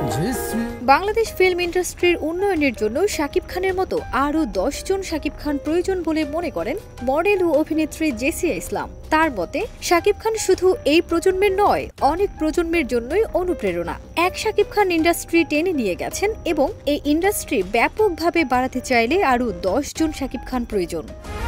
Bangladesh film ইন্ডাস্ট্রির উন্নয়নের জন্য শাকিব খানের মতো আরও 10 জন শাকিব খান প্রয়োজন বলে মনে করেন মডেল ও অভিনেত্রী জেসিয়া ইসলাম। তার মতে শাকিব খান শুধু এই প্রজন্মের নয়, অনেক প্রজন্মের জন্যই অনুপ্রেরণা। এক শাকিব খান ইন্ডাস্ট্রি টেনে নিয়ে গেছেন এবং এই ইন্ডাস্ট্রি ব্যাপকভাবে বাড়াতে চাইলে আরও 10 জন শাকিব খান প্রয়োজন।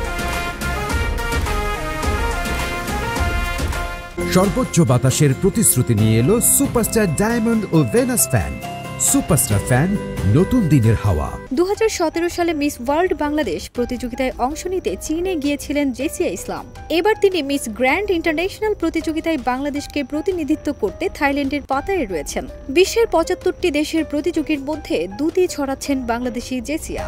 সর্বোচ্চ বাতাসের প্রতিশ্রুতি নিয়ে এলো সুপারস্টার ডায়মন্ড ও ভেনাস ফ্যান। সুপারস্টার ফ্যান, নতুন দিনের হাওয়া। 2017 সালে মিস ওয়ার্ল্ড বাংলাদেশ প্রতিযোগিতায় অংশ নিতে চীনে গিয়েছিলেন জেসিয়া ইসলাম। এবার তিনি মিস গ্র্যান্ড ইন্টারন্যাশনাল প্রতিযোগিতায় বাংলাদেশকে প্রতিনিধিত্ব করতে থাইল্যান্ডের পাতায় রয়েছেন। বিশ্বের 75টি দেশের প্রতিযোগীর মধ্যে দুটি ছড়াচ্ছেন বাংলাদেশি জেসিয়া।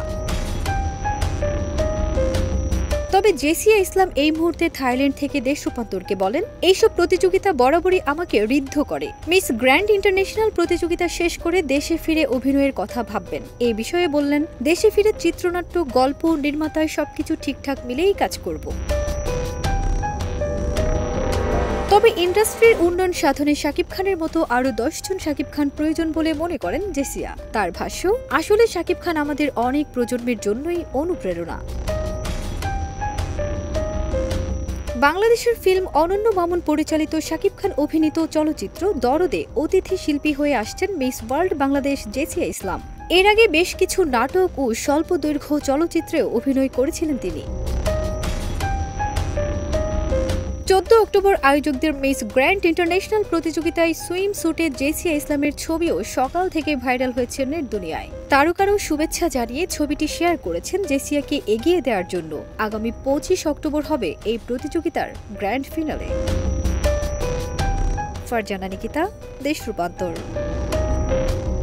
তবে জেসিয়া ইসলাম এই মুহূর্তে থাইল্যান্ড থেকে দেশ রূপান্তরকে বলেন, এইসব প্রতিযোগিতা বরাবরই আমাকে ঋদ্ধ করে। মিস গ্র্যান্ড ইন্টারন্যাশনাল প্রতিযোগিতা শেষ করে দেশে ফিরে অভিনয়ের কথা ভাববেন। এই বিষয়ে বললেন, দেশে ফিরে চিত্রনাট্য, গল্প, নির্মাতায় সবকিছু ঠিকঠাক মিলেই কাজ করব। তবে ইন্ডাস্ট্রির উন্নয়ন সাধনে শাকিব খানের মতো আরও 10 জন শাকিব খান প্রয়োজন বলে মনে করেন জেসিয়া। তার ভাষ্য, আসলে শাকিব খান আমাদের অনেক প্রজন্মের জন্যই অনুপ্রেরণা। বাংলাদেশের ফিল্ম অনন্য মামুন পরিচালিত শাকিব খান অভিনীত চলচ্চিত্র দরদে অতিথি শিল্পী হয়ে আসছেন মিস ওয়ার্ল্ড বাংলাদেশ জেসিয়া ইসলাম। এর আগে বেশ কিছু নাটক ও স্বল্প দৈর্ঘ্য চলচ্চিত্রেও অভিনয় করেছিলেন তিনি। 14 অক্টোবর আয়োজকদের মিস গ্র্যান্ড ইন্টারন্যাশনাল প্রতিযোগিতায় সুইম স্যুটে জেসিয়া ইসলামের ছবিও সকাল থেকে ভাইরাল হয়েছে নেট দুনিয়ায়। তারকারও শুভেচ্ছা জানিয়ে ছবিটি শেয়ার করেছেন জেসিয়াকে এগিয়ে দেওয়ার জন্য। আগামী 25 অক্টোবর হবে এই প্রতিযোগিতার গ্র্যান্ড ফিনালে। ফারজানা নিকিতা, দেশ রূপান্তর।